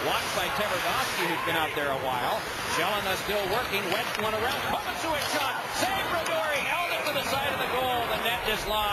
Watched by Tverdovsky, who's been out there a while. Chelina still working. Wedged one around. Kovacic shot. Save Radori. Held it to the side of the goal. The net is lost.